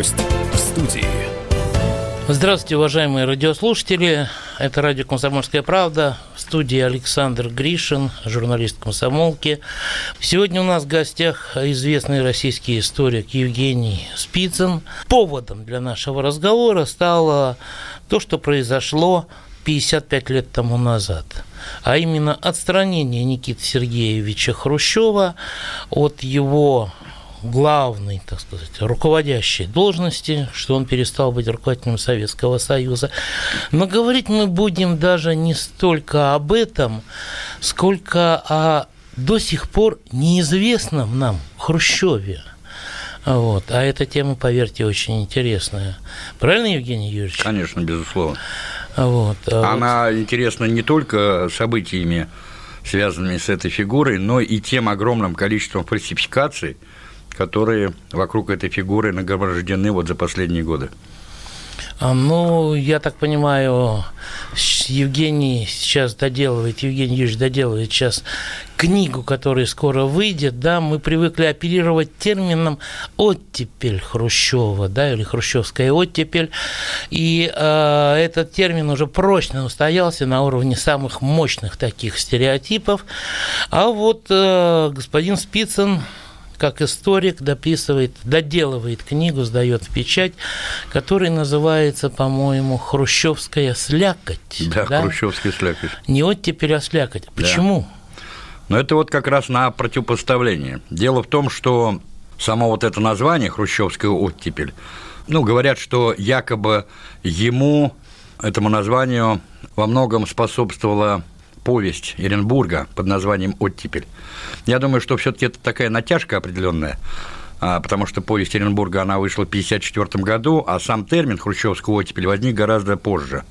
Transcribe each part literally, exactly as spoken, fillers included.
Гость в студии. Здравствуйте, уважаемые радиослушатели. Это радио «Комсомольская правда». В студии Александр Гришин, журналист «Комсомолки». Сегодня у нас в гостях известный российский историк Евгений Спицын. Поводом для нашего разговора стало то, что произошло пятьдесят пять лет тому назад, а именно отстранение Никиты Сергеевича Хрущева от его главной, так сказать, руководящей должности, что он перестал быть руководителем Советского Союза. Но говорить мы будем даже не столько об этом, сколько о до сих пор неизвестном нам Хрущеве. Вот. А эта тема, поверьте, очень интересная. Правильно, Евгений Юрьевич? Конечно, безусловно. Вот. А Она вот... интересна не только событиями, связанными с этой фигурой, но и тем огромным количеством фальсификаций, которые вокруг этой фигуры нагромождены вот за последние годы. Ну, я так понимаю, Евгений сейчас доделывает, Евгений Юрьевич доделывает сейчас книгу, которая скоро выйдет, да, мы привыкли оперировать термином «оттепель Хрущева», да, или «хрущевская оттепель», и э, этот термин уже прочно устоялся на уровне самых мощных таких стереотипов, а вот э, господин Спицын, как историк, дописывает, доделывает книгу, сдает в печать, которая называется, по-моему, «Хрущевская слякоть». Да, да? «Хрущевская слякоть». Не оттепель, а слякоть. Почему? Да. Но это вот как раз на противопоставление. Дело в том, что само вот это название «Хрущевская оттепель», ну, говорят, что якобы ему, этому названию, во многом способствовала повесть Эренбурга под названием «Оттепель». Я думаю, что все-таки это такая натяжка определенная, потому что повесть Эренбурга, она вышла в тысяча девятьсот пятьдесят четвёртом году, а сам термин «хрущевская оттепель» возник гораздо позже.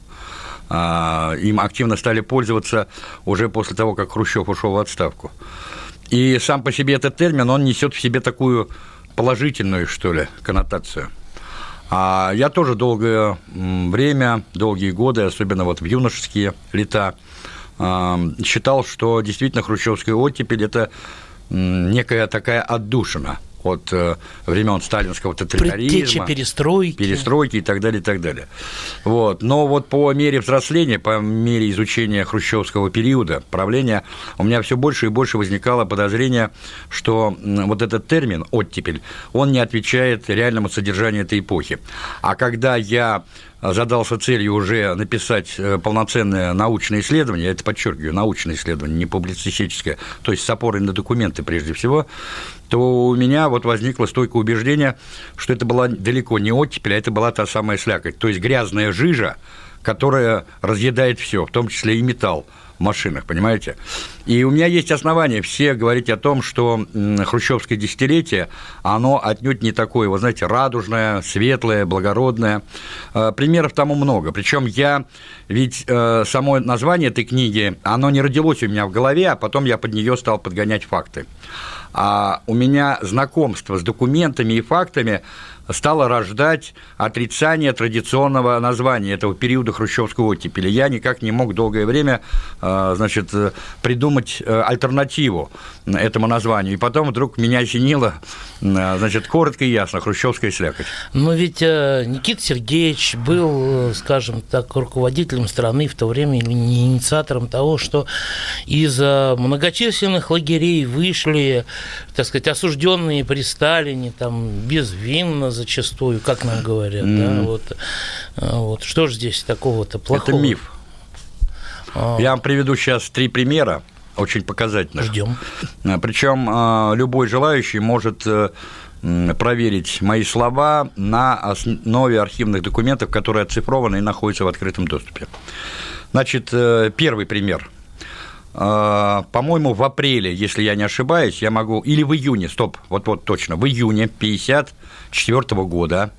Им активно стали пользоваться уже после того, как Хрущев ушел в отставку. И сам по себе этот термин, он несет в себе такую положительную, что ли, коннотацию. А я тоже долгое время, долгие годы, особенно вот в юношеские лета, считал, что действительно хрущевская оттепель – это некая такая отдушина от времен сталинского тоталитаризма, предтеча перестройки. перестройки и так далее, и так далее. Вот. Но вот по мере взросления, по мере изучения хрущевского периода правления, у меня все больше и больше возникало подозрение, что вот этот термин «оттепель», он не отвечает реальному содержанию этой эпохи. А когда я задался целью уже написать полноценное научное исследование, это, подчеркиваю, научное исследование, не публицистическое, то есть с опорой на документы прежде всего, то у меня вот возникло стойкое убеждение, что это была далеко не оттепель, а это была та самая слякоть, то есть грязная жижа, которая разъедает все, в том числе и металл в машинах, понимаете? И у меня есть основания все говорить о том, что хрущевское десятилетие, оно отнюдь не такое, вы знаете, радужное, светлое, благородное. Примеров тому много. Причем я, ведь само название этой книги, оно не родилось у меня в голове, а потом я под нее стал подгонять факты. А у меня знакомство с документами и фактами стало рождать отрицание традиционного названия этого периода хрущевской оттепели. Я никак не мог долгое время, значит, придумать альтернативу этому названию. И потом вдруг меня осенило, значит, коротко и ясно, хрущевская слякоть. Но ведь Никита Сергеевич был, скажем так, руководителем страны в то время, или не инициатором того, что из многочисленных лагерей вышли, так сказать, осужденные при Сталине, там, безвинно зачастую, как нам говорят, mm. да, вот, вот, что же здесь такого-то плохого? Это миф. А. Я вам приведу сейчас три примера, очень показательных. Ждем. Причем любой желающий может проверить мои слова на основе архивных документов, которые оцифрованы и находятся в открытом доступе. Значит, первый пример. По-моему, в апреле, если я не ошибаюсь, я могу, или в июне, стоп, вот-вот точно, в июне пятьдесят четвёртого года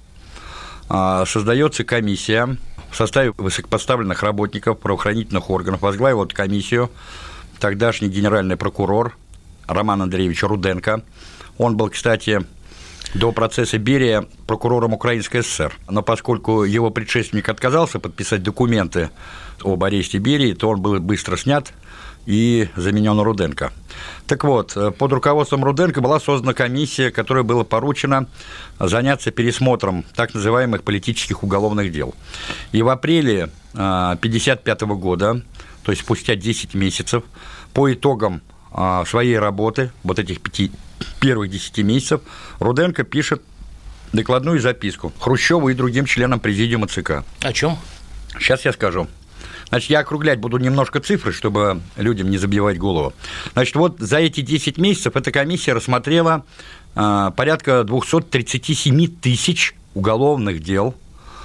создается комиссия в составе высокопоставленных работников правоохранительных органов. Возглавил эту комиссию тогдашний генеральный прокурор Роман Андреевич Руденко. Он был, кстати, до процесса Берия прокурором Украинской ССР. Но поскольку его предшественник отказался подписать документы об аресте Берии, то он был быстро снят и заменен Руденко. Так вот, под руководством Руденко была создана комиссия, которой было поручено заняться пересмотром так называемых политических уголовных дел. И в апреле тысяча девятьсот пятьдесят пятого года, то есть спустя десять месяцев, по итогам своей работы, вот этих пяти, первых десяти месяцев, Руденко пишет докладную записку Хрущеву и другим членам президиума ЦК. О чем? Сейчас я скажу. Значит, я округлять буду немножко цифры, чтобы людям не забивать голову. Значит, вот за эти десять месяцев эта комиссия рассмотрела э, порядка двести тридцать семь тысяч уголовных дел.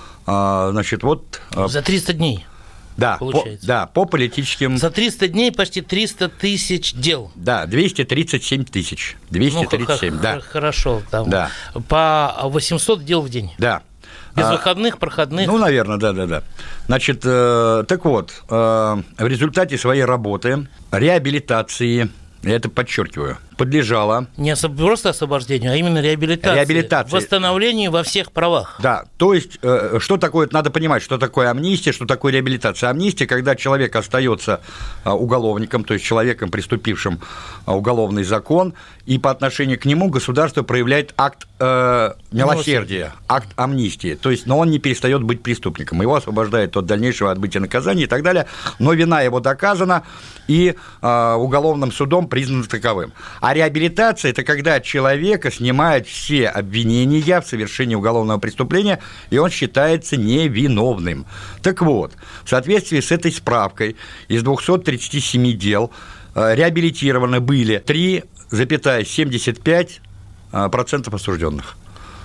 Э, значит, вот... Э, за триста дней. Да, по, да, по политическим... За триста дней почти триста тысяч дел. Да, двести тридцать семь тысяч. двести тридцать семь, ну, да. Хорошо, там да. По восемьсот дел в день. Да. Без а, выходных, проходных. Ну, наверное, да-да-да. Значит, э, так вот, э, в результате своей работы, реабилитации, я это подчеркиваю, подлежала... Не особ... просто освобождению, а именно реабилитации. Реабилитации. Восстановлению во всех правах. Да, то есть, э, что такое, надо понимать, что такое амнистия, что такое реабилитация. Амнистия, когда человек остается э, уголовником, то есть человеком, преступившим э, уголовный закон, и по отношению к нему государство проявляет акт э, милосердия, акт амнистии. То есть, но он не перестает быть преступником, его освобождают от дальнейшего отбытия наказания и так далее, но вина его доказана и э, уголовным судом признана таковым. А реабилитация – это когда человека снимают все обвинения в совершении уголовного преступления, и он считается невиновным. Так вот, в соответствии с этой справкой из двухсот тридцати семи дел реабилитированы были три целых семьдесят пять сотых процента осужденных.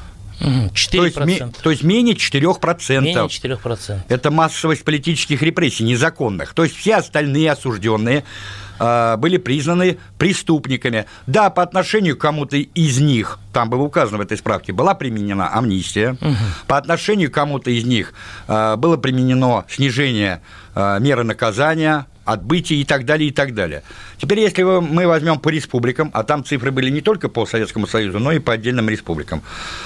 четыре процента. То есть, то есть менее четыре процента. Менее четыре процента. Это массовость политических репрессий, незаконных. То есть все остальные осужденные э, были признаны преступниками. Да, по отношению к кому-то из них, там было указано в этой справке, была применена амнистия. Угу. По отношению к кому-то из них э, было применено снижение э, меры наказания, отбытие и так далее, и так далее. Теперь, если мы возьмем по республикам, а там цифры были не только по Советскому Союзу, но и по отдельным республикам.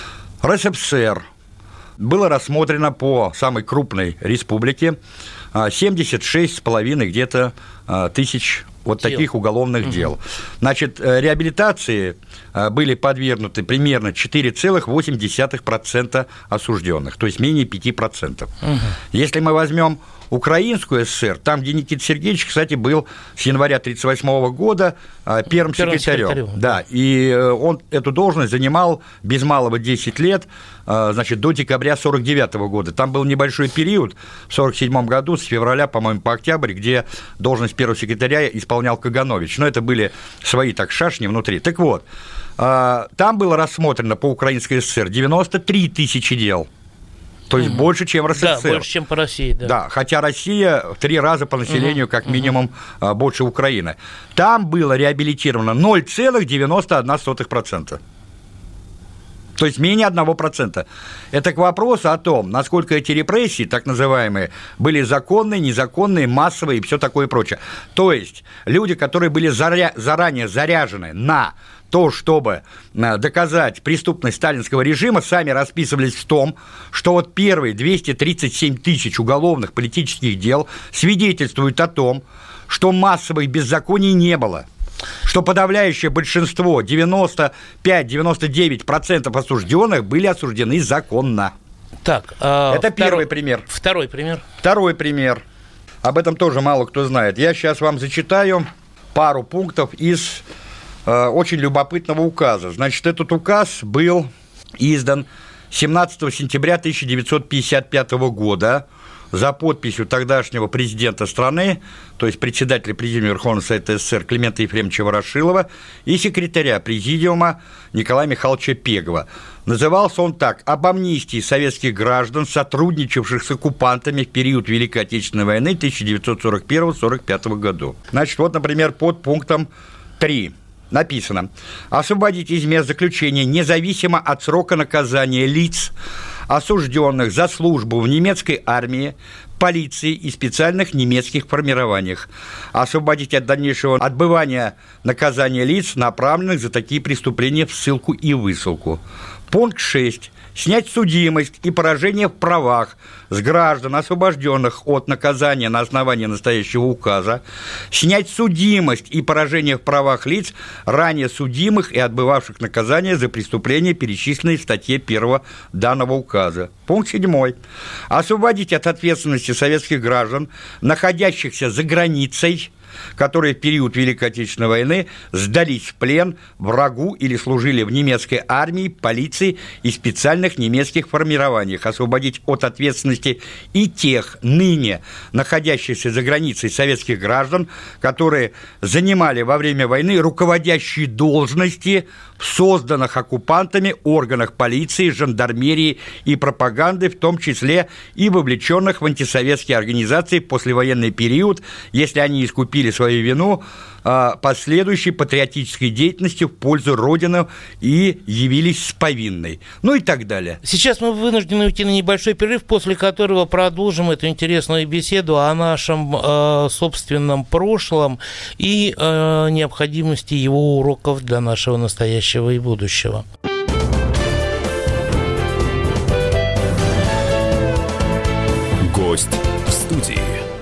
РСФСР было рассмотрено по самой крупной республике семьдесят шесть с половиной где-то тысяч вот дел. Таких уголовных угу. дел. Значит, реабилитации были подвергнуты примерно четыре целых восемь десятых процента осужденных, то есть менее пяти процентов. Угу. Если мы возьмем Украинскую ССР, там, где Никита Сергеевич, кстати, был с января тысяча девятьсот тридцать восьмого года первым, первым секретарем. секретарем. Да, и он эту должность занимал без малого десять лет, значит, до декабря сорок девятого года. Там был небольшой период в сорок седьмом году, с февраля, по-моему, по октябрь, где должность первого секретаря исполнял Каганович. Но это были свои так шашни внутри. Так вот, там было рассмотрено по Украинской ССР девяносто три тысячи дел. То есть угу. больше, чем РСФСР. Да, больше, чем по России, да. Да, хотя Россия в три раза по населению, угу. как минимум, угу. больше Украины. Там было реабилитировано ноль целых девяносто одна сотая процента. То есть менее одного процента. Это к вопросу о том, насколько эти репрессии, так называемые, были законные, незаконные, массовые и все такое прочее. То есть люди, которые были заря... заранее заряжены на то, чтобы доказать преступность сталинского режима, сами расписывались в том, что вот первые двести тридцать семь тысяч уголовных политических дел свидетельствуют о том, что массовых беззаконий не было, что подавляющее большинство, девяносто пять - девяносто девять процентов осужденных были осуждены законно. Так, а это второй, первый пример. Второй пример. Второй пример. Об этом тоже мало кто знает. Я сейчас вам зачитаю пару пунктов из э, очень любопытного указа. Значит, этот указ был издан семнадцатого сентября тысяча девятьсот пятьдесят пятого года за подписью тогдашнего президента страны, то есть председателя Президиума Верховного Совета СССР Климента Ефремовича Ворошилова и секретаря Президиума Николая Михайловича Пегова. Назывался он так: «Об амнистии советских граждан, сотрудничавших с оккупантами в период Великой Отечественной войны тысяча девятьсот сорок первого — сорок пятого году». Значит, вот, например, под пунктом три написано: «Освободить из мест заключения независимо от срока наказания лиц, осужденных за службу в немецкой армии, полиции и специальных немецких формированиях. Освободить от дальнейшего отбывания наказания лиц, направленных за такие преступления в ссылку и высылку». Пункт шесть. снять судимость и поражение в правах с граждан, освобожденных от наказания на основании настоящего указа, снять судимость и поражение в правах лиц, ранее судимых и отбывавших наказание за преступления, перечисленные в статье первой данного указа. Пункт седьмой. Освободить от ответственности советских граждан, находящихся за границей, которые в период Великой Отечественной войны сдались в плен врагу или служили в немецкой армии, полиции и специальных немецких формированиях, освободить от ответственности и тех ныне находящихся за границей советских граждан, которые занимали во время войны руководящие должности в созданных оккупантами органах полиции, жандармерии и пропаганды, в том числе и вовлеченных в антисоветские организации в послевоенный период, если они искупили свою вину последующей патриотической деятельностью в пользу Родины и явились с повинной. Ну и так далее. Сейчас мы вынуждены уйти на небольшой перерыв, после которого продолжим эту интересную беседу о нашем э, собственном прошлом и э, необходимости его уроков для нашего настоящего и будущего. Гость в студии.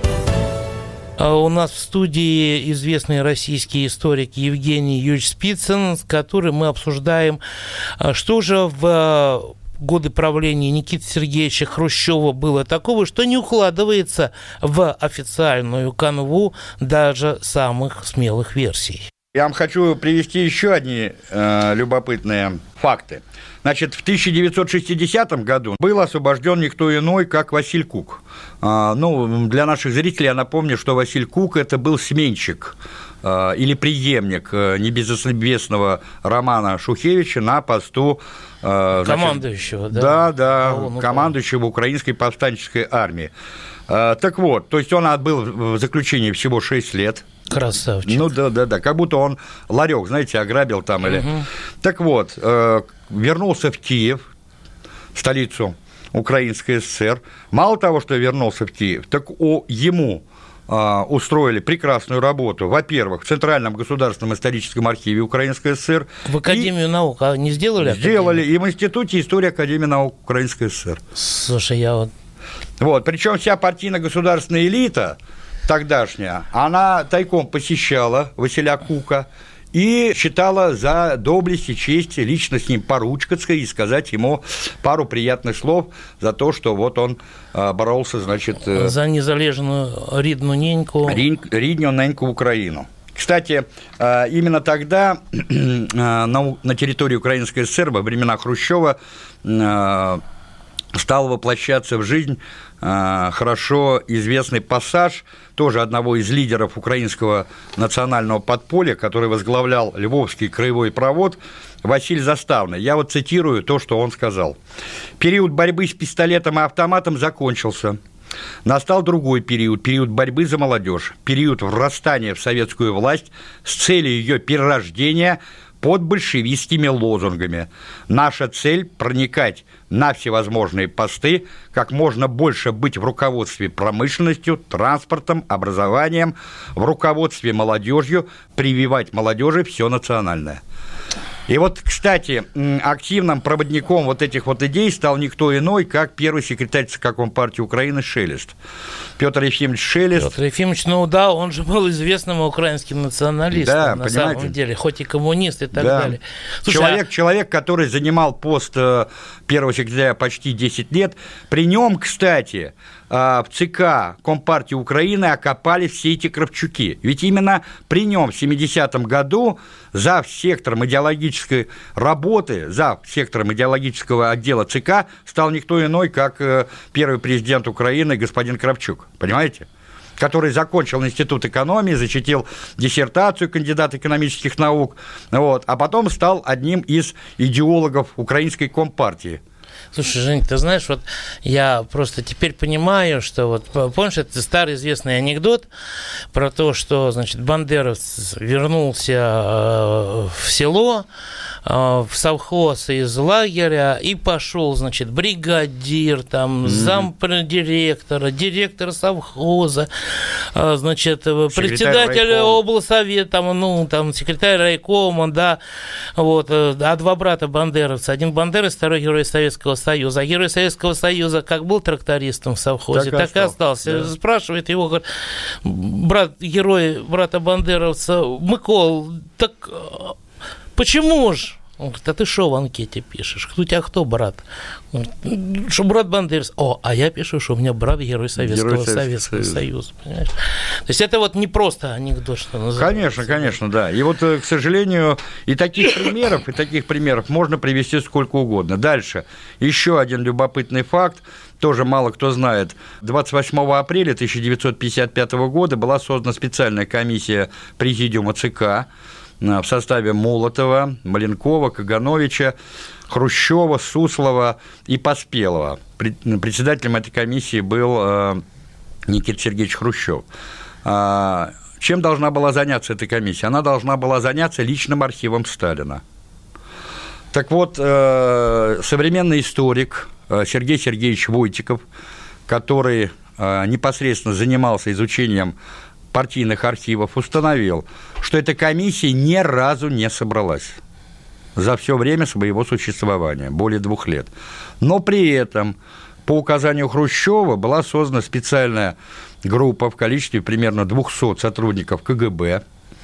У нас в студии известный российский историк Евгений Юрьевич Спицын, с которым мы обсуждаем, что же в годы правления Никиты Сергеевича Хрущева было такого, что не укладывается в официальную канву даже самых смелых версий. Я вам хочу привести еще одни э, любопытные факты. Значит, в тысяча девятьсот шестидесятом году был освобожден никто иной, как Василь Кук. А, ну, для наших зрителей я напомню, что Василь Кук – это был сменщик а, или преемник а, небезызвестного Романа Шухевича на посту… А, значит, командующего, да? Да, да, Колонну, командующего Украинской повстанческой армии. А, так вот, то есть он отбыл в заключении всего шесть лет. Красавчик. Ну да, да, да, как будто он ларек, знаете, ограбил там или. Угу. Так вот, э, вернулся в Киев, столицу Украинской ССР. Мало того, что вернулся в Киев, так о, ему э, устроили прекрасную работу. Во-первых, в Центральном государственном историческом архиве Украинской ССР. В Академию и... наук а не сделали? Сделали, Академию? И в Институте истории Академии наук Украинской ССР. Слушай, я вот. Вот, причем вся партийно-государственная элита тогдашняя, она тайком посещала Василя Кука и считала за доблесть и честь лично с ним поручкаться и сказать ему пару приятных слов за то, что вот он боролся, значит… За незалежную рідну неньку. Рідну неньку Украину. Кстати, именно тогда на территории Украинской ССР во времена Хрущева стал воплощаться в жизнь хорошо известный пассаж тоже одного из лидеров украинского национального подполья, который возглавлял Львовский краевой провод, Василий Заставный. Я вот цитирую то, что он сказал. «Период борьбы с пистолетом и автоматом закончился. Настал другой период, период борьбы за молодежь, период врастания в советскую власть с целью ее перерождения под большевистскими лозунгами. Наша цель – проникать на всевозможные посты, как можно больше быть в руководстве промышленностью, транспортом, образованием, в руководстве молодежью, прививать молодежи все национальное». И вот, кстати, активным проводником вот этих вот идей стал никто иной, как первый секретарь ЦК Компартии Украины Шелест. Петр Ефимович Шелест. Петр Ефимович, ну да, он же был известным украинским националистом, да, на понимаете? Самом деле, хоть и коммунист и так да. далее. Слушай, человек, а... человек, который занимал пост первого секретаря почти десять лет, при нем, кстати, в ЦК Компартии Украины окопали все эти Кравчуки. Ведь именно при нем в семидесятом году зав. Сектором идеологической работы, зав. Сектором идеологического отдела ЦК стал никто иной, как первый президент Украины господин Кравчук. Понимаете? Который закончил институт экономии, защитил диссертацию кандидата экономических наук, вот, а потом стал одним из идеологов Украинской Компартии. Слушай, Жень, ты знаешь, вот я просто теперь понимаю, что вот, помнишь, это старый известный анекдот про то, что, значит, бандеровец вернулся в село, в совхоз из лагеря, и пошел, значит, бригадир, там, mm-hmm. замдиректора, директор совхоза, значит, секретарь председатель райкома. Облсовета, там, ну, там, секретарь райкома, да, вот, а два брата бандеровца, один бандеровец, второй герой Советского Союза, а герой Советского Союза как был трактористом в совхозе, так, так и остался. Да. Спрашивает его, говорит, брат, герой брата бандеровца, Микол, так почему же? Он говорит, а ты что в анкете пишешь? У тебя кто брат? Он говорит, что брат бандеровец. О, а я пишу, что у меня брат герой Советского, герой Советского Союза. Понимаешь? То есть это вот не просто анекдот, что называется. Конечно, конечно, да. И вот, к сожалению, и таких примеров, и таких примеров можно привести сколько угодно. Дальше. Еще один любопытный факт. Тоже мало кто знает. двадцать восьмого апреля тысяча девятьсот пятьдесят пятого года была создана специальная комиссия Президиума ЦК в составе Молотова, Маленкова, Кагановича, Хрущева, Суслова и Поспелова. Председателем этой комиссии был Никита Сергеевич Хрущев. Чем должна была заняться эта комиссия? Она должна была заняться личным архивом Сталина. Так вот, современный историк Сергей Сергеевич Войтиков, который непосредственно занимался изучением партийных архивов, установил, что эта комиссия ни разу не собралась за все время своего существования, более двух лет. Но при этом по указанию Хрущева была создана специальная группа в количестве примерно двухсот сотрудников КГБ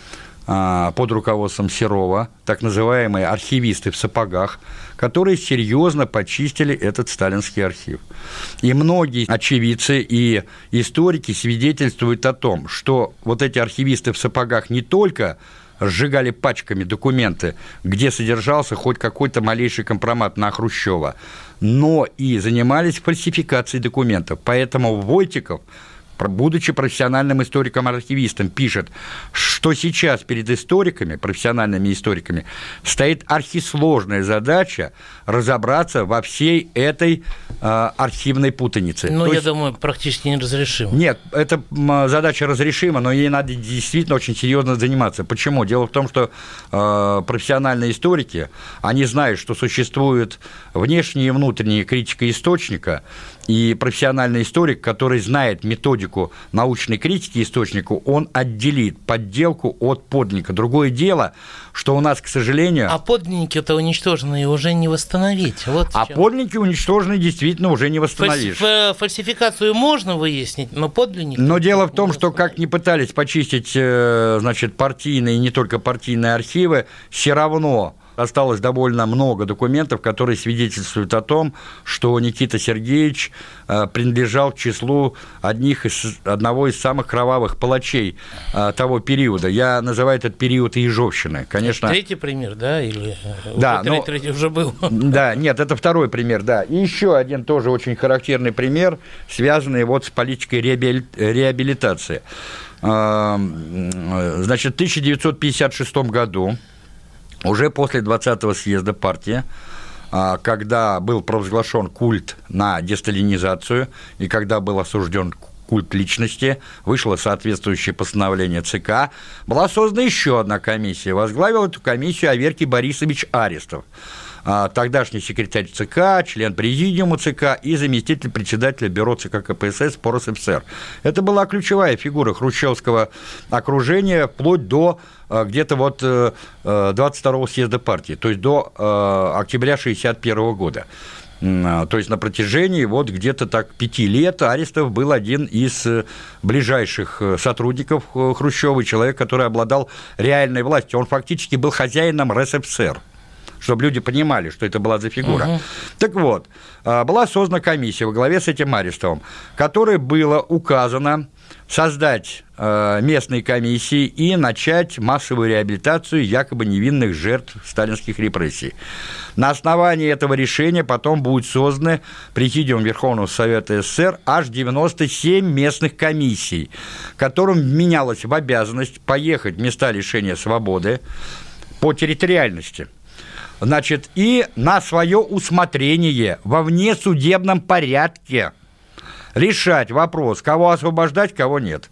под руководством Серова, так называемые архивисты в сапогах, которые серьезно почистили этот сталинский архив. И многие очевидцы и историки свидетельствуют о том, что вот эти архивисты в сапогах не только сжигали пачками документы, где содержался хоть какой-то малейший компромат на Хрущева, но и занимались фальсификацией документов. Поэтому Войтиков, будучи профессиональным историком-архивистом, пишет, что сейчас перед историками, профессиональными историками, стоит архисложная задача разобраться во всей этой э, архивной путанице. Ну, То я есть, думаю, практически неразрешимо. Нет, эта задача разрешима, но ей надо действительно очень серьезно заниматься. Почему? Дело в том, что э, профессиональные историки, они знают, что существует внешняя и внутренняя критика источника, и профессиональный историк, который знает методику научной критики источника, он отделит подделку от подлинника. Другое дело, что у нас, к сожалению... А подлинники-то уничтожены и уже не восстановить. Вот а подлинники уничтожены действительно уже не восстановишь. Фальс... Фальсификацию можно выяснить, но подлинники... Но дело в том, что как ни пытались почистить, значит, партийные и не только партийные архивы, все равно... Осталось довольно много документов, которые свидетельствуют о том, что Никита Сергеевич принадлежал к числу одних из, одного из самых кровавых палачей того периода. Я называю этот период Ежовщины. Конечно... Третий пример, да? Или... Да, но... Третий уже был. Да, нет, это второй пример, да. И еще один тоже очень характерный пример, связанный вот с политикой реабилитации. Значит, в тысяча девятьсот пятьдесят шестом году, уже после двадцатого съезда партии, когда был провозглашен культ на десталинизацию и когда был осужден культ личности, вышло соответствующее постановление ЦК, была создана еще одна комиссия. Возглавил эту комиссию Аверкий Борисович Арестов, тогдашний секретарь ЦК, член президиума ЦК и заместитель председателя бюро ЦК КПСС по РСФСР. Это была ключевая фигура хрущевского окружения вплоть до где-то вот двадцать второго съезда партии, то есть до октября шестьдесят первого года. То есть на протяжении вот где-то так пяти лет Арестов был один из ближайших сотрудников Хрущева, человек, который обладал реальной властью. Он фактически был хозяином РСФСР, чтобы люди понимали, что это была за фигура. Угу. Так вот, была создана комиссия во главе с этим Арестовым, которой было указано создать местные комиссии и начать массовую реабилитацию якобы невинных жертв сталинских репрессий. На основании этого решения потом будет созданы Президиум Верховного Совета СССР аж девяносто семь местных комиссий, которым вменялось в обязанность поехать в места лишения свободы по территориальности, значит, и на свое усмотрение во внесудебном порядке решать вопрос, кого освобождать, кого нет.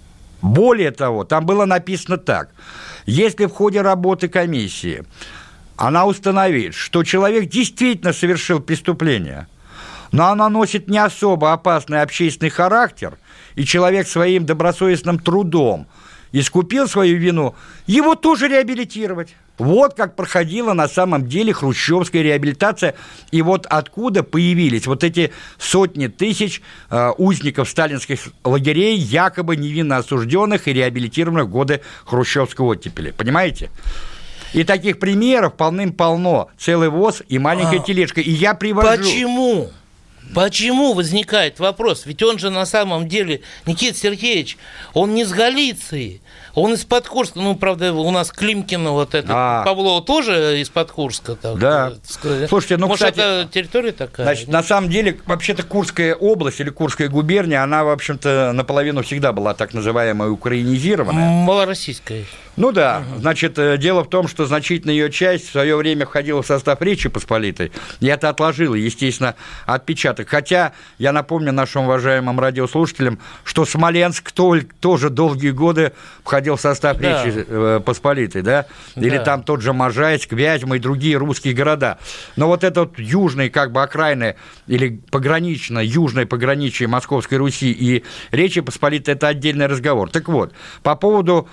Более того, там было написано так: если в ходе работы комиссии она установит, что человек действительно совершил преступление, но она носит не особо опасный общественный характер, и человек своим добросовестным трудом искупил свою вину, его тоже реабилитировать. Вот как проходила на самом деле хрущевская реабилитация, и вот откуда появились вот эти сотни тысяч э, узников сталинских лагерей, якобы невинно осужденных и реабилитированных в годы хрущевской оттепели. Понимаете? И таких примеров полным-полно. Целый воз и маленькая а, тележка. И я привожу... Почему? Почему возникает вопрос? Ведь он же на самом деле, Никита Сергеевич, он не с Галиции, он из-под Курска. Ну, правда, у нас Климкина, вот это, а. Павлова тоже из-под Курска. Так, да. Сказать. Слушайте, ну, может, кстати, это территория такая? Значит, на самом деле, вообще-то Курская область или Курская губерния, она, в общем-то, наполовину всегда была так называемая украинизированная. Малороссийская. Ну да, угу. Значит, дело в том, что значительная ее часть в свое время входила в состав Речи Посполитой, и это отложило, естественно, отпечаток. Хотя, я напомню нашим уважаемым радиослушателям, что Смоленск тоже долгие годы входил в состав да. Речи Посполитой, да? Или да. там тот же Можайск, Вязьма и другие русские города. Но вот это вот южные, как бы, окраины, или погранично, южное пограничье Московской Руси и Речи Посполитой – это отдельный разговор. Так вот, по поводу...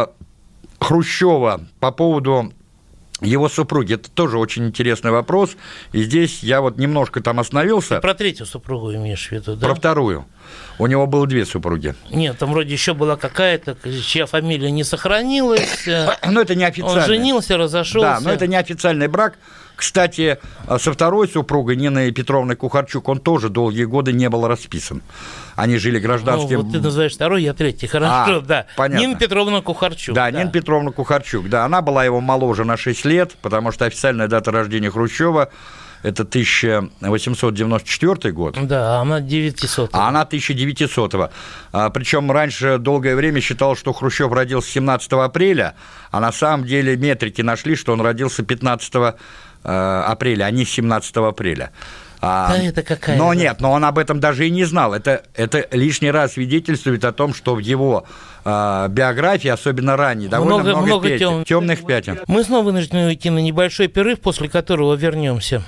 Хрущева, по поводу его супруги, это тоже очень интересный вопрос, и здесь я вот немножко там остановился. Ты про третью супругу имеешь в виду, да? Про вторую. У него было две супруги. Нет, там вроде еще была какая-то, чья фамилия не сохранилась. Но это не официально. Он женился, разошелся. Да, но это не официальный брак. Кстати, со второй супругой, Ниной Петровной Кухарчук, он тоже долгие годы не был расписан. Они жили гражданским... Ну, вот ты называешь второй, я третий, хорошо, а, да. Понятно. Нина Петровна Кухарчук. Да, да, Нина Петровна Кухарчук, да, она была его моложе на шесть лет, потому что официальная дата рождения Хрущева – это тысяча восемьсот девяносто четвёртый год. Да, она девятисотого. А она тысяча девятисотого. А, причем раньше долгое время считалось, что Хрущев родился семнадцатого апреля, а на самом деле метрики нашли, что он родился пятнадцатого апреля, а не семнадцатого апреля. Да, а, это какая? Но нет, но он об этом даже и не знал. Это, это лишний раз свидетельствует о том, что в его э, биографии, особенно ранней, довольно много, много, много пятен, тем... темных пятен. Мы снова вынуждены уйти на небольшой перерыв, после которого вернемся.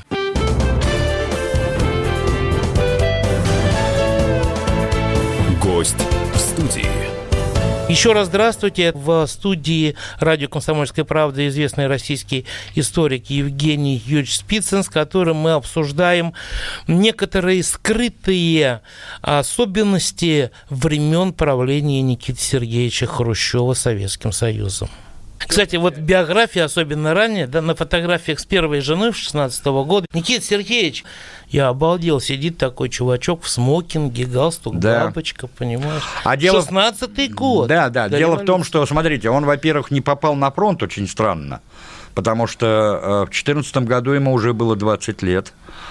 Гость в студии. Еще раз здравствуйте. В студии радио «Комсомольская правда» известный российский историк Евгений Юрьевич Спицын, с которым мы обсуждаем некоторые скрытые особенности времен правления Никиты Сергеевича Хрущева Советским Союзом. Кстати, вот биография, особенно ранее, да, на фотографиях с первой женой шестнадцатого года, Никита Сергеевич, я обалдел, сидит такой чувачок в смокинге, галстук, да. Бабочка, понимаешь? А дело... шестнадцатый год. Да, да, дело революции. В том, что, смотрите, он, во-первых, не попал на фронт, очень странно, потому что в четырнадцатом году ему уже было двадцать лет,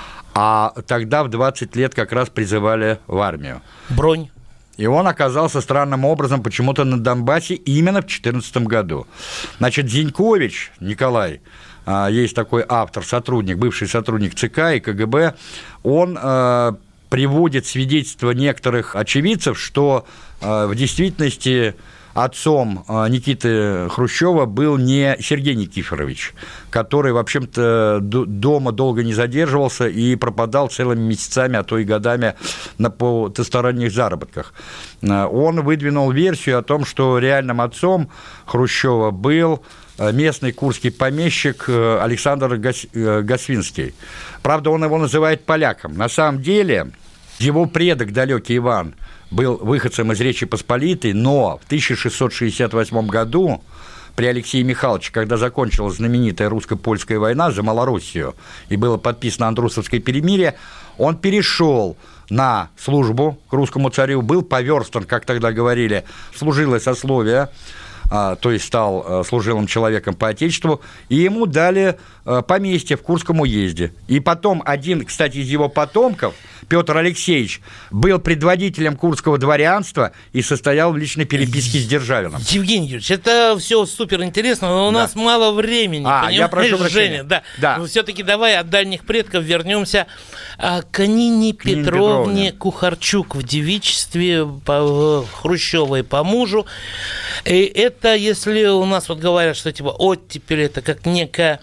а тогда в двадцать лет как раз призывали в армию. Бронь. И он оказался странным образом почему-то на Донбассе именно в две тысячи четырнадцатом году. Значит, Зинькович Николай, есть такой автор, сотрудник, бывший сотрудник ЦК и КГБ, он э, приводит свидетельства некоторых очевидцев, что э, в действительности отцом Никиты Хрущева был не Сергей Никифорович, который, в общем-то, дома долго не задерживался и пропадал целыми месяцами, а то и годами на потусторонних заработках. Он выдвинул версию о том, что реальным отцом Хрущева был местный курский помещик Александр Госвинский. Правда, он его называет поляком. На самом деле, его предок, далекий Иван, был выходцем из Речи Посполитой, но в тысяча шестьсот шестьдесят восьмом году при Алексее Михайловиче, когда закончилась знаменитая русско-польская война за Малороссию и было подписано Андрусовское перемирие, он перешел на службу к русскому царю, был поверстан, как тогда говорили, в служилое сословие, то есть стал служилым человеком по отечеству, и ему дали поместье в Курском уезде. И потом один, кстати, из его потомков, Петр Алексеевич, был предводителем курского дворянства и состоял в личной переписке с Державиным. Евгений Юрьевич, это все супер интересно, но у да. нас мало времени. А, я прошу прощения. Женя, да. Да. Но все-таки давай от дальних предков вернемся к Нине Петровне, Петровне Кухарчук в девичестве по Хрущевой по мужу. И это, если у нас вот говорят, что типа оттепель это как некая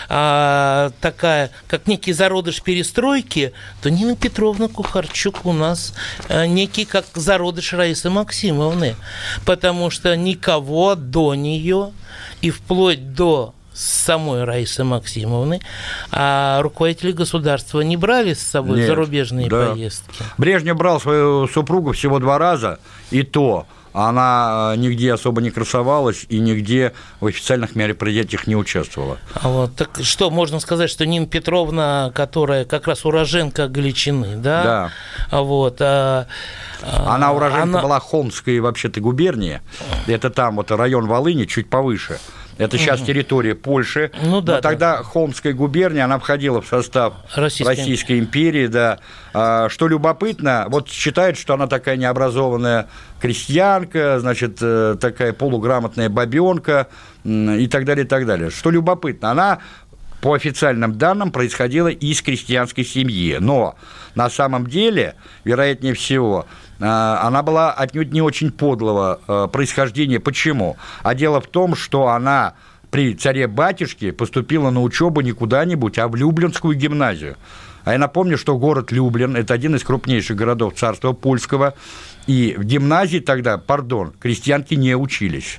а, такая, как некий зародыш перестройки, то Нина Петровна Кухарчук у нас а, некий как зародыш Раисы Максимовны, потому что никого до нее и вплоть до самой Раисы Максимовны, а руководители государства не брали с собой Нет, в зарубежные да. поездки? Брежнев брал свою супругу всего два раза, и то она нигде особо не красовалась и нигде в официальных мероприятиях не участвовала. А вот, так что, можно сказать, что Нина Петровна, которая как раз уроженка Галичины, да? Да. Вот, а, она уроженка она... была Холмской вообще-то губернии, это там вот район Волыни, чуть повыше. Это сейчас угу. территория Польши. Ну, да, но тогда да. Холмская губерния, она входила в состав Российской, Российской империи. Да. А, что любопытно, вот считают, что она такая необразованная крестьянка, значит, такая полуграмотная бабенка и так далее, и так далее. Что любопытно, она по официальным данным происходила из крестьянской семьи, но на самом деле, вероятнее всего, она была отнюдь не очень подлого происхождения. Почему? А дело в том, что она при царе-батюшке поступила на учебу не куда-нибудь, а в Люблинскую гимназию. А я напомню, что город Люблин – это один из крупнейших городов царства польского, и в гимназии тогда, пардон, крестьянки не учились.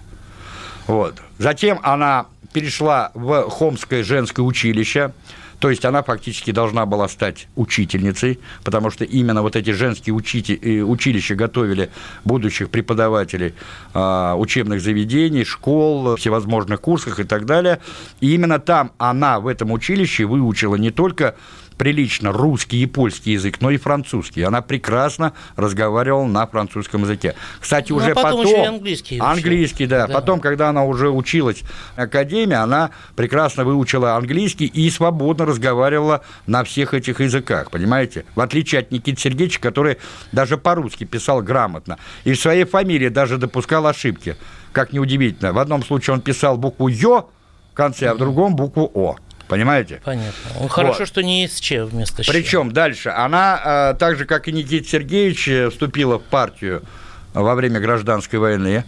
Вот. Затем она перешла в Хомское женское училище, то есть она фактически должна была стать учительницей, потому что именно вот эти женские учити... училища готовили будущих преподавателей э, учебных заведений, школ, всевозможных курсах и так далее. И именно там она в этом училище выучила не только прилично русский и польский язык, но и французский. Она прекрасно разговаривала на французском языке. Кстати, ну, уже а потом... потом английский. Английский, да. да. Потом, когда она уже училась в академии, она прекрасно выучила английский и свободно разговаривала на всех этих языках, понимаете? В отличие от Никиты Сергеевича, который даже по-русски писал грамотно. И в своей фамилии даже допускал ошибки. Как неудивительно. В одном случае он писал букву «ё» в конце, а в другом букву «о». Понимаете? Понятно. Ну, хорошо, вот. Что не есть «ч» вместо «щ». Причем дальше. Она, так же, как и Никита Сергеевич, вступила в партию во время гражданской войны.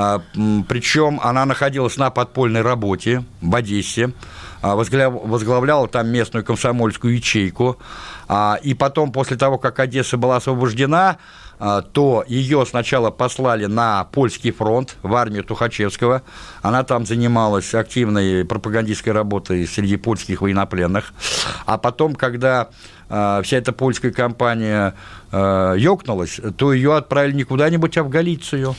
Причем она находилась на подпольной работе в Одессе, возглавляла там местную комсомольскую ячейку. И потом, после того, как Одесса была освобождена, то ее сначала послали на польский фронт, в армию Тухачевского. Она там занималась активной пропагандистской работой среди польских военнопленных. А потом, когда вся эта польская кампания ёкнулась, то ее отправили не куда-нибудь, а в Галицию.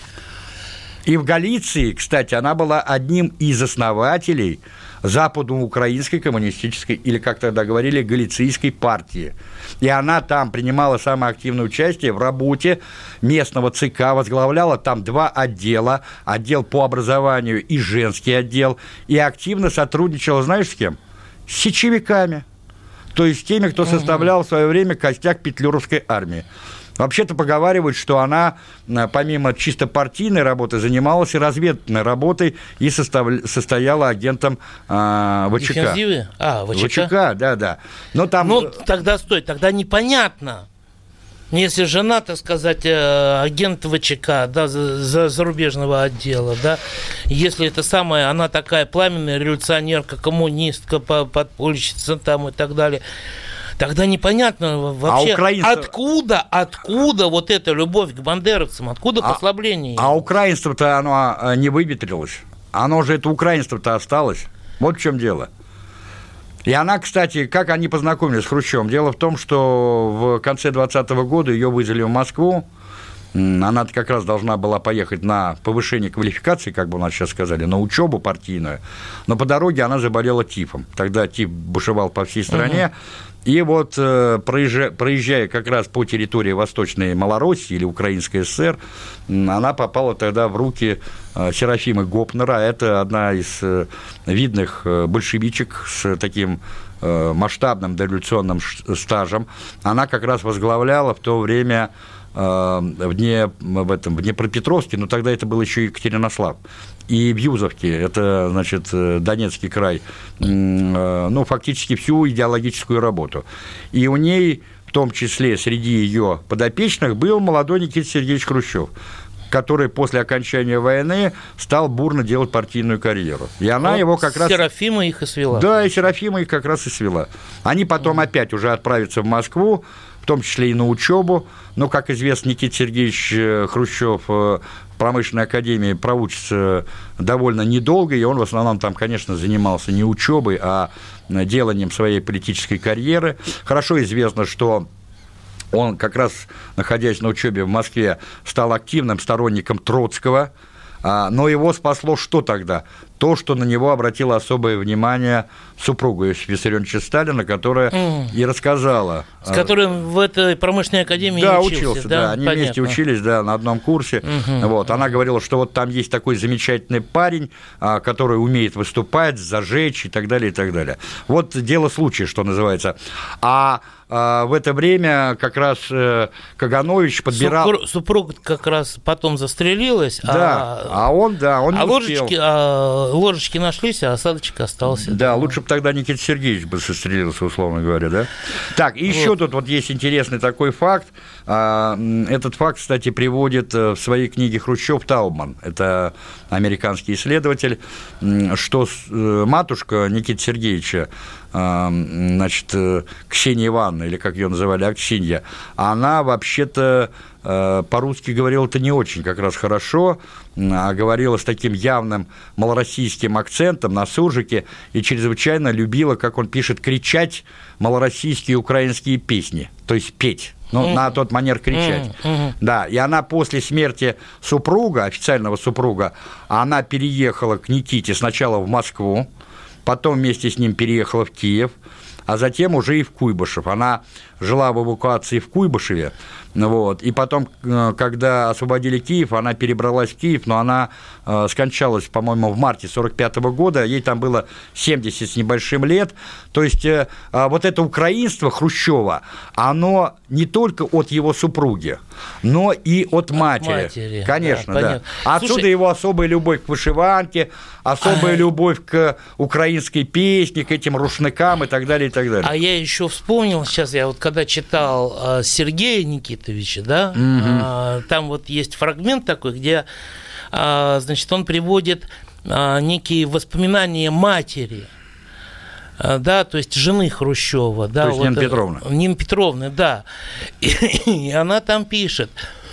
И в Галиции, кстати, она была одним из основателей западноукраинской коммунистической, или, как тогда говорили, галицийской партии. И она там принимала самое активное участие в работе местного ЦК, возглавляла там два отдела, отдел по образованию и женский отдел, и активно сотрудничала, знаешь, с кем? С сечевиками, то есть с теми, кто составлял в свое время костяк петлюровской армии. Вообще-то поговаривают, что она, помимо чисто партийной работы, занималась и разведывательной работой и состав... состояла агентом э, ВЧК. Дефензивы? А, ВЧК? ВЧК, да-да. Но там... Ну, тогда стой, тогда непонятно. Если жена, так сказать, агент ВЧК, да, за, зарубежного отдела, да, если это самая, она такая пламенная революционерка, коммунистка, подпольщица там и так далее... Тогда непонятно вообще, а украинцев... откуда, откуда вот эта любовь к бандеровцам, откуда а, послабление? А украинство-то оно не выветрилось, оно же, это украинство-то осталось, вот в чем дело. И она, кстати, как они познакомились с Хрущевым? Дело в том, что в конце двадцатого года ее вызвали в Москву, она как раз должна была поехать на повышение квалификации, как бы у нас сейчас сказали, на учебу партийную, но по дороге она заболела тифом, тогда тиф бушевал по всей стране. Угу. И вот, проезжая, проезжая как раз по территории Восточной Малороссии или Украинской ССР, она попала тогда в руки Серафимы Гопнера. Это одна из видных большевичек с таким масштабным дореволюционным стажем. Она как раз возглавляла в то время в, Дне, в, этом, в Днепропетровске, но тогда это был еще Екатеринослав, и в Юзовке, это, значит, Донецкий край, ну, фактически всю идеологическую работу. И у ней, в том числе среди ее подопечных, был молодой Никита Сергеевич Хрущев. который после окончания войны стал бурно делать партийную карьеру. И она вот его как раз... Серафима их и свела. Да, и Серафима их как раз и свела. Они потом mm. опять уже отправятся в Москву, в том числе и на учебу. Но, как известно, Никита Сергеевич Хрущев в промышленной академии проучится довольно недолго, и он в основном там, конечно, занимался не учебой, а деланием своей политической карьеры. Хорошо известно, что он как раз, находясь на учебе в Москве, стал активным сторонником Троцкого, но его спасло что тогда? То, что на него обратило особое внимание супруга Иосифа Виссарионовича Сталина, которая mm. и рассказала. С которой в этой промышленной академии да, учился. учился, да, да, они понятно. вместе учились, да, на одном курсе. Mm-hmm. Вот, она говорила, что вот там есть такой замечательный парень, который умеет выступать, зажечь и так далее, и так далее. Вот дело случая, что называется. А в это время как раз Каганович подбирал... Супруг, супруг как раз потом застрелилась, да, а, а он, да, он а не ложечки, успел. А ложечки нашлись, а осадочек остался. Да, лучше бы тогда Никита Сергеевич бы застрелился, условно говоря, да? Так, и еще вот. Тут вот есть интересный такой факт. Этот факт, кстати, приводит в своей книге Хрущев Таубман, это американский исследователь, что матушка Никиты Сергеевича, значит, Ксения Ивановна, или как ее называли, Аксинья, она вообще-то по-русски говорила-то не очень как раз хорошо, а говорила с таким явным малороссийским акцентом на суржике и чрезвычайно любила, как он пишет, кричать малороссийские украинские песни, то есть петь. Ну, mm. на тот манер кричать. Mm-hmm. Да, и она после смерти супруга, официального супруга, она переехала к Никите сначала в Москву, потом вместе с ним переехала в Киев, а затем уже и в Куйбышев. Она жила в эвакуации в Куйбышеве, вот, и потом, когда освободили Киев, она перебралась в Киев, но она э, скончалась, по-моему, в марте сорок пятого года, ей там было семьдесят с небольшим лет, то есть э, вот это украинство Хрущева, оно не только от его супруги, но и от, от матери. матери. Конечно, да. да. Отсюда Слушай, его особая любовь к вышиванке, особая а... любовь к украинской песне, к этим рушникам и так далее, и так далее. А я еще вспомнил, сейчас я вот когда читал э, Сергея Никитовича, да, mm-hmm. э, там вот есть фрагмент такой, где, э, значит, он приводит э, некие воспоминания матери, э, да, то есть жены Хрущева, да, то есть вот, Нина Петровна. Нина Петровна, да, и, и она там пишет.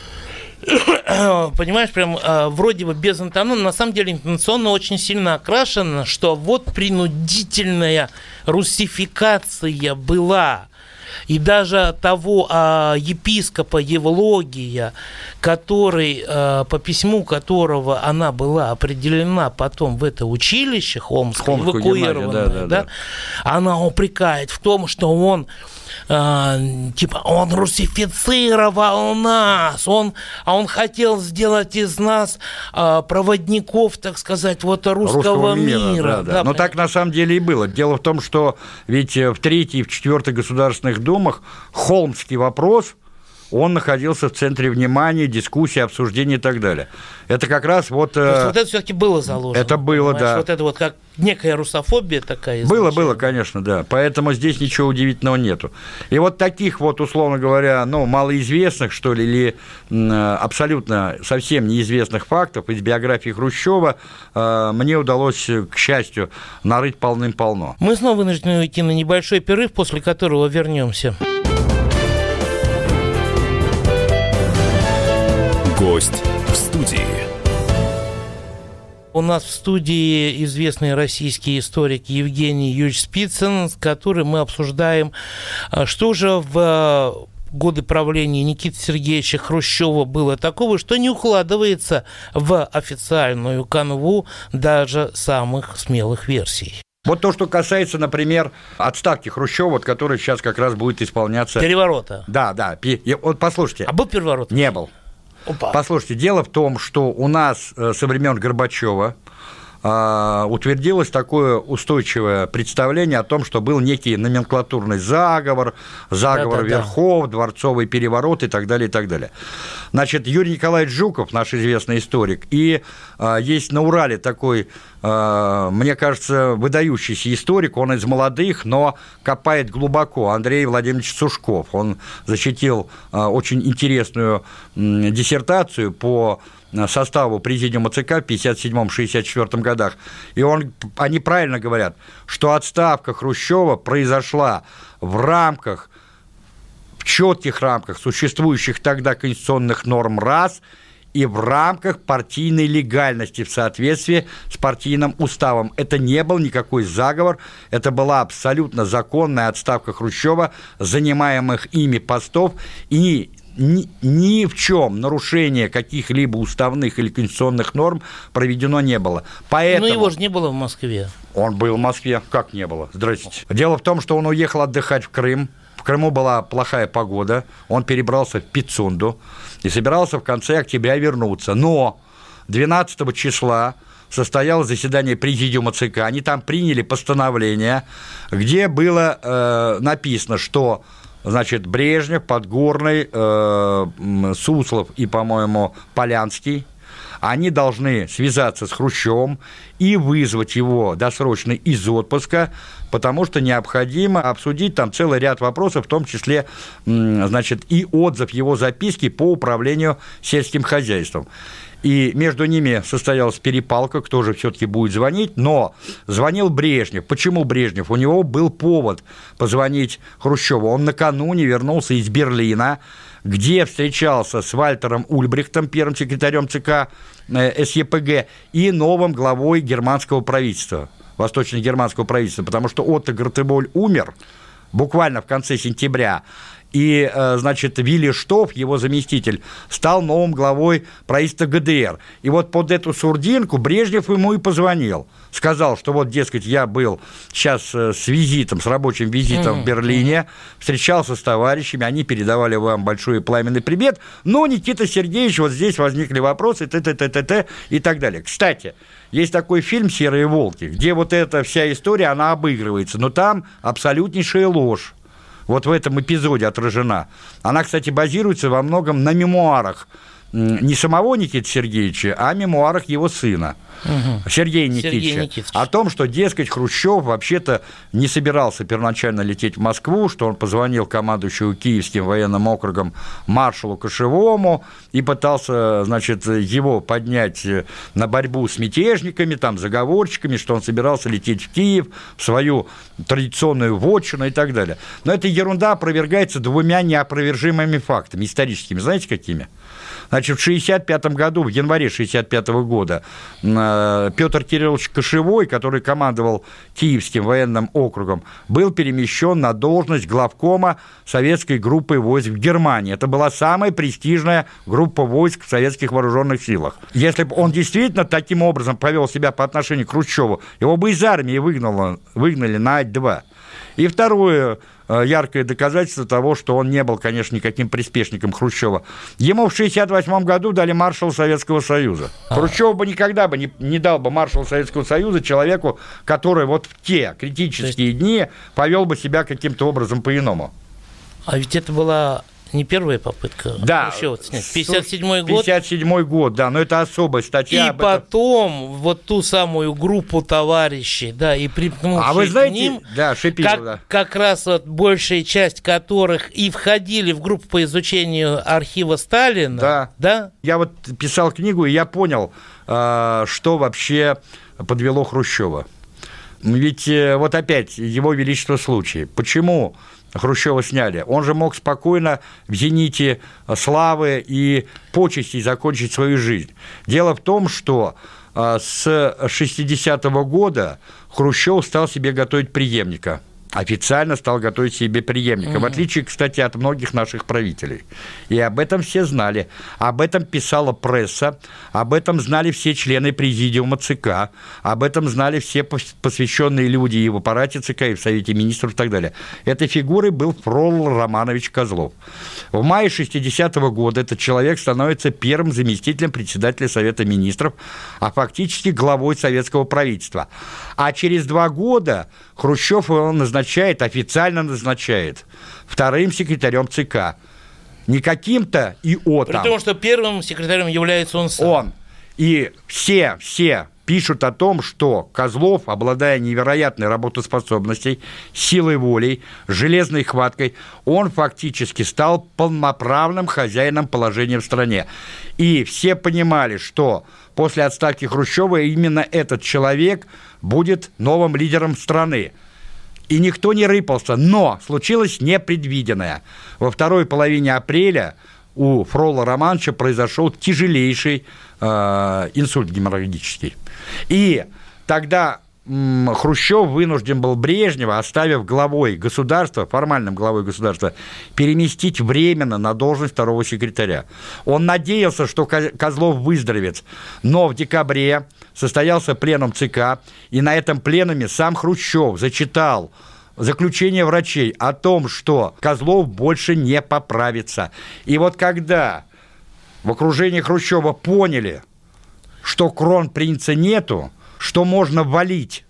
Понимаешь, прям э, вроде бы без интонации, на самом деле интонационно очень сильно окрашено, что вот принудительная руссификация была. И даже того а, епископа Евлогия, который, а, по письму которого она была определена потом в это училище Холмское, эвакуированное, да, да, да, да, она упрекает в том, что он а, типа он руссифицировал нас, он, а он хотел сделать из нас а, проводников, так сказать, вот русского, русского мира. мира. Да, да. Да, но так на самом деле и было. Дело в том, что ведь в третьей и в четвертой государственных думах Холмский вопрос, он находился в центре внимания, дискуссии, обсуждений и так далее. Это как раз вот... То есть вот это все-таки было заложено. Это было, понимаешь? Да. Вот это вот как некая русофобия такая. Было, было, конечно, да. Поэтому здесь ничего удивительного нету. И вот таких вот, условно говоря, ну, малоизвестных, что ли, или абсолютно совсем неизвестных фактов из биографии Хрущева мне удалось, к счастью, нарыть полным-полно. Мы снова вынуждены уйти на небольшой перерыв, после которого вернемся. Гость в студии. У нас в студии известный российский историк Евгений Юрьевич Спицын, с которым мы обсуждаем, что же в годы правления Никиты Сергеевича Хрущева было такого, что не укладывается в официальную канву даже самых смелых версий. Вот то, что касается, например, отставки Хрущева, вот, который сейчас как раз будет исполняться... Переворота. Да, да. Вот послушайте. А был переворот? Не был. Опа. Послушайте, дело в том, что у нас со времен Горбачева э, утвердилось такое устойчивое представление о том, что был некий номенклатурный заговор, заговор да, да, верхов, да. дворцовый переворот и так далее, и так далее. Значит, Юрий Николаевич Жуков, наш известный историк, и э, есть на Урале такой мне кажется, выдающийся историк, он из молодых, но копает глубоко. Андрей Владимирович Сушков, он защитил очень интересную диссертацию по составу президиума ЦК в пятьдесят седьмом — шестьдесят четвёртом годах. И он, они правильно говорят, что отставка Хрущева произошла в рамках, в четких рамках существующих тогда конституционных норм раз, и в рамках партийной легальности в соответствии с партийным уставом. Это не был никакой заговор, это была абсолютно законная отставка Хрущева, занимаемых ими постов, и ни, ни в чем нарушение каких-либо уставных или конституционных норм проведено не было. Поэтому... Но его же не было в Москве. Он был в Москве. Как не было? Здрасте. Дело в том, что он уехал отдыхать в Крым. В Крыму была плохая погода, он перебрался в Пицунду и собирался в конце октября вернуться. Но двенадцатого числа состоялось заседание президиума ЦК, они там приняли постановление, где было э, написано, что, значит, Брежнев, Подгорный, э, Суслов и, по-моему, Полянский, они должны связаться с Хрущевым и вызвать его досрочно из отпуска, потому что необходимо обсудить там целый ряд вопросов, в том числе, значит, и отзыв его записки по управлению сельским хозяйством. И между ними состоялась перепалка, кто же все-таки будет звонить, но звонил Брежнев. Почему Брежнев? У него был повод позвонить Хрущеву. Он накануне вернулся из Берлина, где встречался с Вальтером Ульбрихтом, первым секретарем ЦК СЕПГ, и новым главой германского правительства, восточно-германского правительства, потому что Отто Гартеболь умер буквально в конце сентября, и, значит, Вилли Штоф, его заместитель, стал новым главой правительства ГДР. И вот под эту сурдинку Брежнев ему и позвонил. Сказал, что вот, дескать, я был сейчас с визитом, с рабочим визитом mm-hmm. в Берлине, встречался с товарищами, они передавали вам большой и пламенный привет, но, Никита Сергеевич, вот здесь возникли вопросы, т-т-т-т-т и так далее. Кстати, есть такой фильм «Серые волки», где вот эта вся история, она обыгрывается, но там абсолютнейшая ложь. Вот в этом эпизоде отражена. Она, кстати, базируется во многом на мемуарах не самого Никиты Сергеевича, а мемуарах его сына, угу. Сергея Никитича, Никитич. О том, что, дескать, Хрущев вообще-то не собирался первоначально лететь в Москву, что он позвонил командующему Киевским военным округом маршалу Кошевому и пытался, значит, его поднять на борьбу с мятежниками, там, заговорщиками, что он собирался лететь в Киев, в свою традиционную вотчину и так далее. Но эта ерунда опровергается двумя неопровержимыми фактами, историческими. Знаете, какими? Значит, в шестьдесят пятом году, в январе шестьдесят пятого года, Петр Кириллович Кошевой, который командовал Киевским военным округом, был перемещен на должность главкома советской группы войск в Германии. Это была самая престижная группа войск в советских вооруженных силах. Если бы он действительно таким образом повел себя по отношению к Хрущеву, его бы из армии выгнало, выгнали на А2. И второе яркое доказательство того, что он не был, конечно, никаким приспешником Хрущева. Ему в шестьдесят восьмом году дали маршала Советского Союза. А. Хрущев бы никогда бы не, не дал бы маршала Советского Союза человеку, который вот в те критические есть... дни повел бы себя каким-то образом по-иному. А ведь это была... не первая попытка да, Хрущева снять. пятьдесят седьмой год. пятьдесят седьмой год, да, но это особая статья. И потом этом... вот ту самую группу товарищей, да, и примкнувших а вы знаете, к ним, да, Шипилов, как, да. как раз вот большая часть которых и входили в группу по изучению архива Сталина. Да, да? Я вот писал книгу, и я понял, что вообще подвело Хрущева. Ведь вот опять его величество случай. Почему Хрущева сняли? Он же мог спокойно в зените славы и почестей закончить свою жизнь. Дело в том, что с шестидесятого года Хрущев стал себе готовить преемника. Официально стал готовить себе преемника, mm-hmm. в отличие, кстати, от многих наших правителей. И об этом все знали. Об этом писала пресса, об этом знали все члены президиума ЦК, об этом знали все посвященные люди и в аппарате ЦК, и в Совете министров и так далее. Этой фигурой был Фролл Романович Козлов. В мае шестидесятого года этот человек становится первым заместителем председателя Совета министров, а фактически главой советского правительства. А через два года Хрущев его назначает, официально назначает вторым секретарем ЦК. Не каким-то ИО там. При том, что первым секретарем является он сам. Он. И все, все пишут о том, что Козлов, обладая невероятной работоспособностью, силой воли, железной хваткой, он фактически стал полноправным хозяином положения в стране. И все понимали, что после отставки Хрущева именно этот человек будет новым лидером страны. И никто не рыпался, но случилось непредвиденное. Во второй половине апреля у Фрола Романовича произошел тяжелейший э, инсульт геморрагический. И тогда м, Хрущев вынужден был Брежнева, оставив главой государства, формальным главой государства, переместить временно на должность второго секретаря. Он надеялся, что Козлов выздоровеет, но в декабре состоялся пленум ЦК, и на этом пленуме сам Хрущев зачитал заключение врачей о том, что Козлов больше не поправится. И вот когда в окружении Хрущева поняли, что кронпринца нету, что можно валить,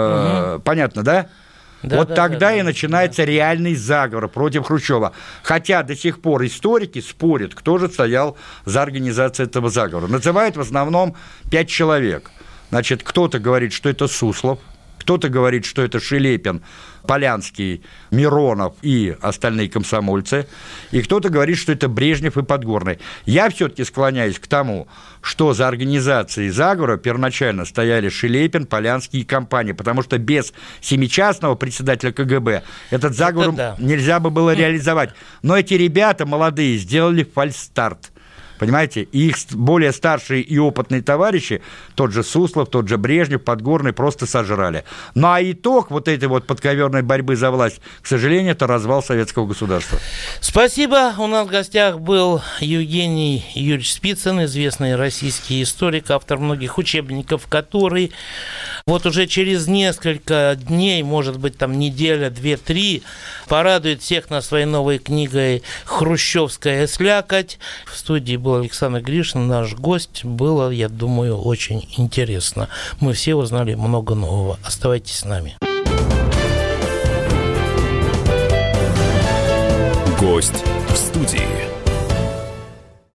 э, угу. понятно, да? Да, вот да, тогда да, и да, начинается да. реальный заговор против Хрущева. Хотя до сих пор историки спорят, кто же стоял за организацией этого заговора. Называют в основном пять человек. Значит, кто-то говорит, что это Суслов, кто-то говорит, что это Шелепин, Полянский, Миронов и остальные комсомольцы, и кто-то говорит, что это Брежнев и Подгорный. Я все-таки склоняюсь к тому, что за организацией заговора первоначально стояли Шелепин, Полянский и компания, потому что без семичастного председателя КГБ этот заговор да. нельзя бы было реализовать. Но эти ребята молодые сделали фальстарт. Понимаете, и их более старшие и опытные товарищи, тот же Суслов, тот же Брежнев, Подгорный, просто сожрали. Ну а итог вот этой вот подковерной борьбы за власть, к сожалению, это развал советского государства. Спасибо. У нас в гостях был Евгений Юрьевич Спицын, известный российский историк, автор многих учебников, который вот уже через несколько дней, может быть, там неделя, две-три, порадует всех нас своей новой книгой «Хрущевская слякоть». В студии был Александр Гришин, наш гость. Было, я думаю, очень интересно. Мы все узнали много нового. Оставайтесь с нами. Гость в студии.